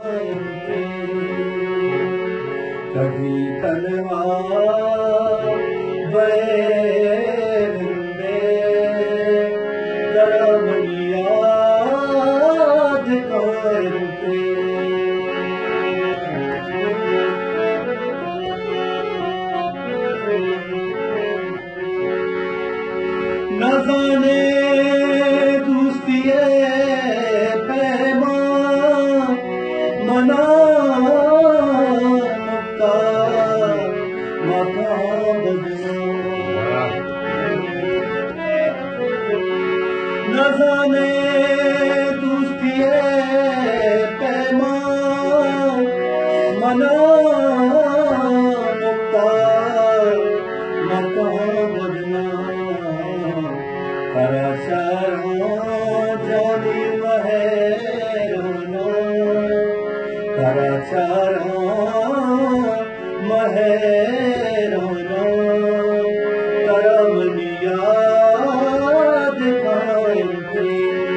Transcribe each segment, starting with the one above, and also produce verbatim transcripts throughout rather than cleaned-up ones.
कभी तन्हा बैर में करम याद करते न जाने दूसरिए पैमान मना मुक्ता मकाम न जाने दूसरिए पैमान मना मुक्ता मकाम बदना कराचारों जानी महेरोनो कराचारों महेरोनो करम याद करते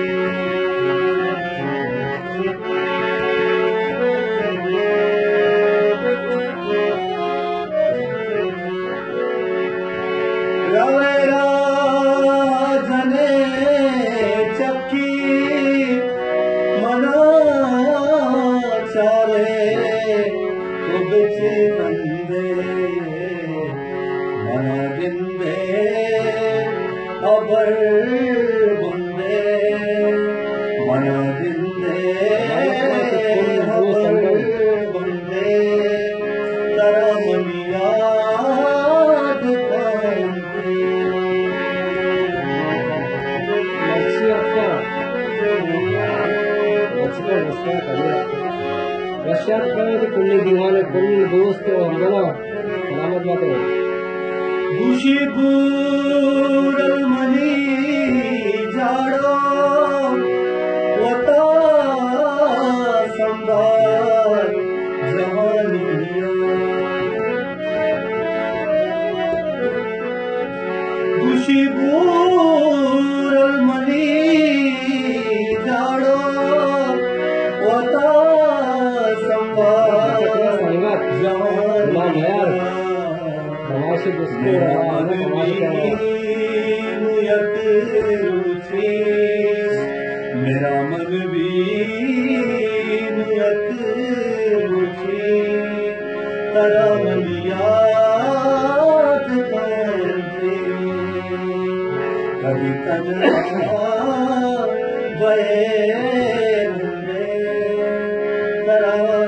रवेरा जने चक्की मना चारे खुद से बंदे मना गिंदे अबर बंदे मना गिंदे अबर बंदे करम याद करते रशिया కొన్ని దివానే కొన్ని దోస్తు అందరూ సలామత్ మాతో खुशबूरल मनी जाड़ो वता संभाल जवानिया खुशबूरल मनी जाड़ो वता संभाल जवानिया तमाशे दोस्तों मेरा मन भी नियत रुचि तेरा मन याद करते कभी तन्हा बैर में तेरा